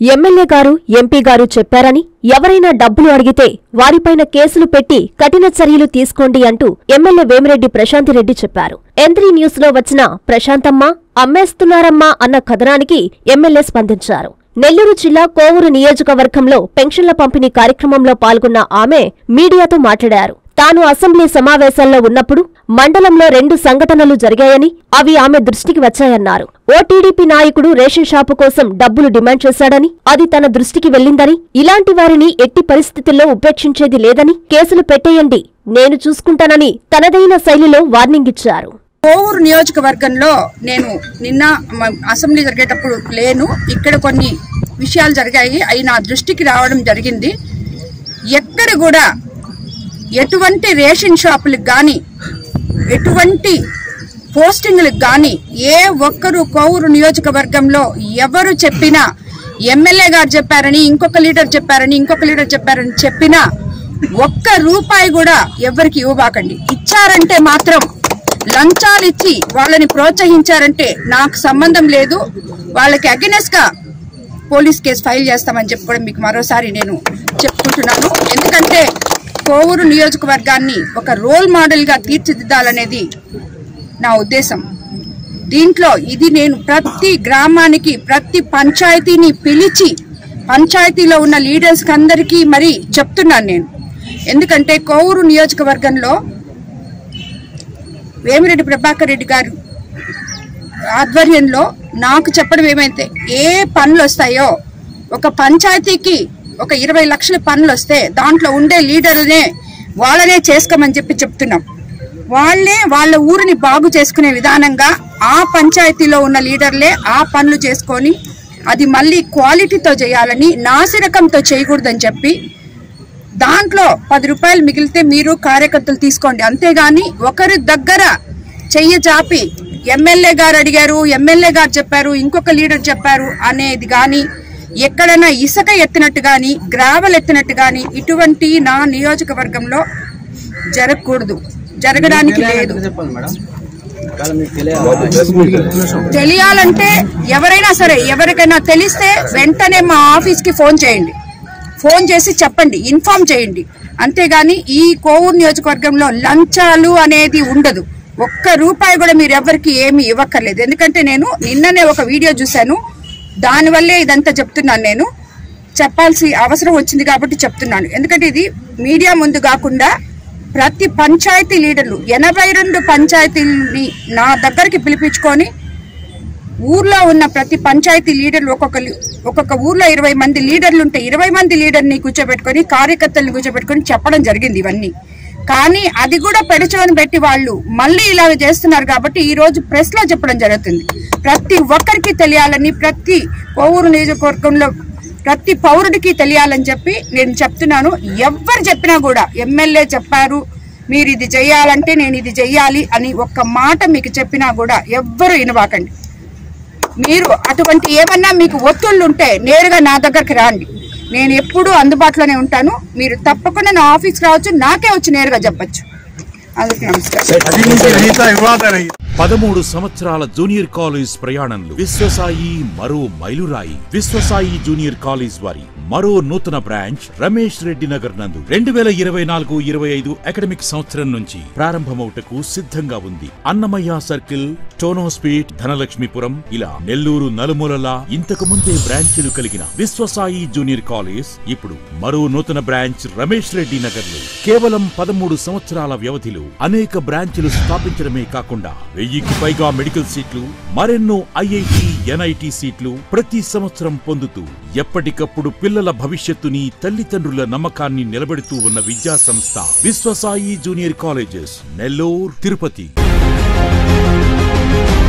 MLA గారు, MP గారు చెప్పారని ఎవరైనా డబ్బులు అడిగితే వారిపైన కేసులు పెట్టి కఠిన చర్యలు తీసుకోండి అంటూ ఎమ్మెల్యే వేమిరెడ్డి ప్రశాంతిరెడ్డి చెప్పారు. ఎంత్రీ న్యూస్ లో వచ్చిన ప్రశాంతమ్మ అమ్మేస్తున్నారమ్మా అన్న కథనానికి ఎమ్మెల్యే స్పందించారు. నెల్లూరు జిల్లా కోవూరు నియోజకవర్గంలో పెన్షన్ల పంపిణీ కార్యక్రమంలో పాల్గొన్న ఆమె మీడియాతో మాట్లాడారు. తాను అసెంబ్లీ సమావేశాల్లో ఉన్నప్పుడు మండలంలో 2 సంఘటనలు జరిగాయని అవి ఆమె దృష్టికి వచ్చాయన్నారు. ఓ టీడీపీ నాయకుడు రేషన్ షాపు కోసం డబ్బులు డిమాండ్ చేశాడని, అది తన దృష్టికి వెళ్లిందని, ఇలాంటి వారిని ఎట్టి పరిస్థితుల్లో ఉపేక్షించేది లేదని, కేసులు పెట్టేయండి, నేను చూసుకుంటానని తనదైన శైలిలో వార్నింగ్ ఇచ్చారు. కోవూరు నియోజకవర్గంలో నేను నిన్న అసెంబ్లీ జరిగేటప్పుడు లేను. ఇక్కడ కొన్ని విషయాలు జరిగాయి, అవి నా దృష్టికి రావడం జరిగింది. ఎక్కడ కూడా ఎటువంటి రేషన్ షాపులకు కానీ, ఎటువంటి పోస్టింగ్లకు కానీ ఏ ఒక్కరు కోవూరు నియోజకవర్గంలో ఎవరు చెప్పినా, ఎమ్మెల్యే గారు చెప్పారని, ఇంకొక లీడర్ చెప్పారని చెప్పినా ఒక్క రూపాయి కూడా ఎవరికి ఇవ్వబాకండి. ఇచ్చారంటే మాత్రం లంచాలు ఇచ్చి వాళ్ళని ప్రోత్సహించారంటే నాకు సంబంధం లేదు, వాళ్ళకి అగెనెస్ట్ గా పోలీస్ కేసు ఫైల్ చేస్తామని చెప్పి కూడా మీకు మరోసారి నేను చెప్పుకుంటున్నాను. ఎందుకంటే కోవూరు నియోజకవర్గాన్ని ఒక రోల్ మోడల్ గా తీర్చిదిద్దాలనేది నా ఉద్దేశం. దీంట్లో ఇది నేను ప్రతి గ్రామానికి, ప్రతి పంచాయతీని పిలిచి పంచాయతీలో ఉన్న లీడర్స్ అందరికీ మరి చెప్తున్నాను నేను. ఎందుకంటే కోవూరు నియోజకవర్గంలో వేమిరెడ్డి ప్రభాకర్ రెడ్డి గారు ఆధ్వర్యంలో నాకు చెప్పడం ఏమైతే ఏ పనులు వస్తాయో, ఒక పంచాయతీకి ఒక 20 లక్షల పనులు వస్తే దాంట్లో ఉండే లీడర్లనే వాళ్ళనే చేసుకోమని చెప్తున్నాం. వాళ్లే వాళ్ళ ఊరిని బాగు చేసుకునే విధానంగా ఆ పంచాయతీలో ఉన్న లీడర్లే ఆ పనులు చేసుకొని అది మళ్ళీ క్వాలిటీతో చేయాలని, నాసిరకంతో చేయకూడదని చెప్పి దాంట్లో 10 రూపాయలు మిగిలితే మీరు కార్యకర్తలు తీసుకోండి, అంతేగాని ఒకరి దగ్గర చెయ్యి చాపి ఎమ్మెల్యే గారు అడిగారు, ఎమ్మెల్యే గారు చెప్పారు, ఇంకొక లీడర్ చెప్పారు అనేది గాని, ఎక్కడైనా ఇసుక ఎత్తినట్టు గాని, గ్రావెల్ ఎత్తినట్టు గాని ఇటువంటి నా నియోజకవర్గంలో జరగకూడదు, జరగడానికి లేదు. తెలియాలంటే ఎవరైనా సరే, ఎవరికైనా తెలిస్తే వెంటనే మా ఆఫీస్ కి ఫోన్ చేయండి, ఫోన్ చేసి చెప్పండి, ఇన్ఫార్మ్ చేయండి. అంతేగాని ఈ కోవూరు నియోజకవర్గంలో లంచాలు అనేది ఉండదు. ఒక్క రూపాయి కూడా మీరు ఎవరికి ఏమి ఇవ్వక్కర్లేదు. ఎందుకంటే నేను నిన్ననే ఒక వీడియో చూశాను, దానివల్లే ఇదంతా చెప్తున్నాను. నేను చెప్పాల్సి అవసరం వచ్చింది కాబట్టి చెప్తున్నాను. ఎందుకంటే ఇది మీడియా ముందు కాకుండా ప్రతి పంచాయతీ లీడర్లు 82 పంచాయతీలని నా దగ్గరికి పిలిపించుకొని ఊర్లో ఉన్న ప్రతి పంచాయతీ లీడర్లు ఒక్కొక్క ఊర్లో 20 మంది లీడర్లు ఉంటే 20 మంది లీడర్ని కూర్చోబెట్టుకొని, కార్యకర్తలను కూర్చోబెట్టుకొని చెప్పడం జరిగింది ఇవన్నీ. కానీ అది కూడా పెడచోని పెట్టి వాళ్ళు మళ్ళీ ఇలాగ చేస్తున్నారు. కాబట్టి ఈ రోజు ప్రెస్ లో చెప్పడం జరుగుతుంది. ప్రతి ఒక్కరికి తెలియాలని, ప్రతి కోవూరు నియోజకవర్గంలో ప్రతి పౌరుడికి తెలియాలని చెప్పి నేను చెప్తున్నాను. ఎవరు చెప్పినా కూడా, ఎమ్మెల్యే చెప్పారు మీరు ఇది చెయ్యాలంటే నేను ఇది చెయ్యాలి అని ఒక్క మాట మీకు చెప్పినా కూడా ఎవ్వరు వినబాకండి. మీరు అటువంటి ఏమన్నా మీకు ఒత్తిళ్లు ఉంటే నేరుగా నా దగ్గరికి రాండి, నేను ఎప్పుడూ అందుబాటులోనే ఉంటాను. మీరు తప్పకుండా నా ఆఫీస్కి రావచ్చు, నాకే వచ్చి నేరుగా చెప్పచ్చు. అందుకే నమస్కారం. 13 సంవత్సరాల జూనియర్ కాలేజ్ ప్రయాణంలో విశ్వసాయి మరో మైలురాయి. విశ్వసాయి జూనియర్ కాలేజ్ వారి మరో నూతన బ్రాంచ్ రమేష్ రెడ్డి నగర్ నందు 2024-25 అకాడమిక్ సంవత్సరం నుంచి ప్రారంభమవుటకు సిద్ధంగా ఉంది. అన్నమయ్య సర్కిల్, టోనోస్పీట్, ధనలక్ష్మీపురం ఇలా నెల్లూరు నలుమూలలా ఇంతకు ముందే బ్రాంచీలు కలిగిన విశ్వసాయి జూనియర్ కాలేజ్ ఇప్పుడు మరో నూతన బ్రాంచ్ రమేష్ రెడ్డి నగర్ లో కేవలం 13 సంవత్సరాల వ్యవధిలో అనేక బ్రాంచీలు స్థాపించడమే కాకుండా 1000కి పైగా మెడికల్ సీట్లు, మరెన్నో ఐఐటి, ఎన్ఐటి సీట్లు ప్రతి సంవత్సరం పొందుతూ ఎప్పటికప్పుడు పిల్లల భవిష్యత్తుని, తల్లిదండ్రుల నమ్మకాన్ని నిలబెడుతూ ఉన్న విద్యా సంస్థ విశ్వసాయి జూనియర్ కాలేజెస్, నెల్లూరు, తిరుపతి.